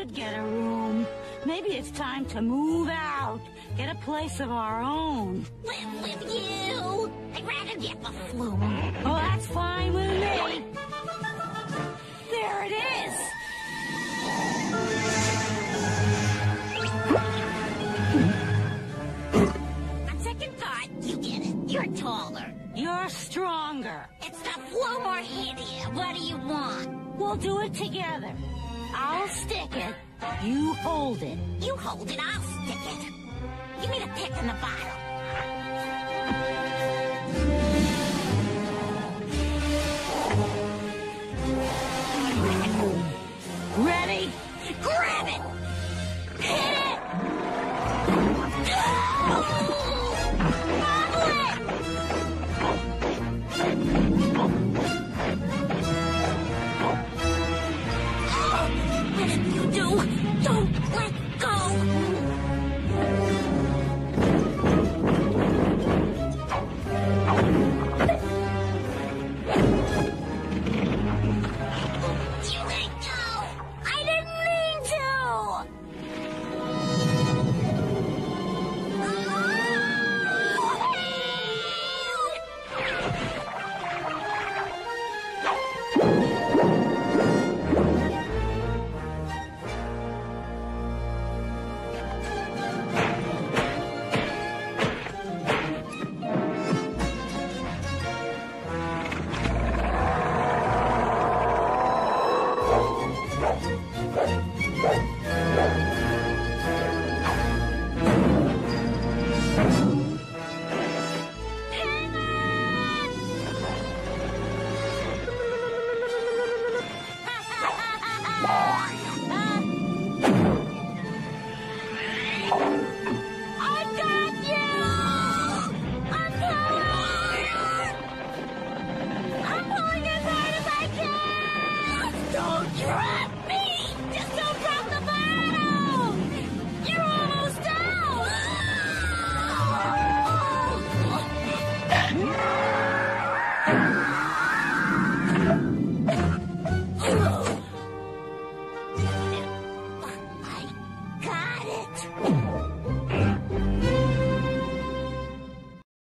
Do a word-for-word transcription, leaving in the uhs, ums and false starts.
could get a room. Maybe it's time to move out. Get a place of our own. Live with you. I'd rather get the flu. Oh, that's fine with me. There it is. On second thought, you get it. You're taller. You're stronger. It's the flu more hideous. What do you want? We'll do it together. I'll stick it. You hold it. You hold it, I'll stick it. Give me the pick and the bottle.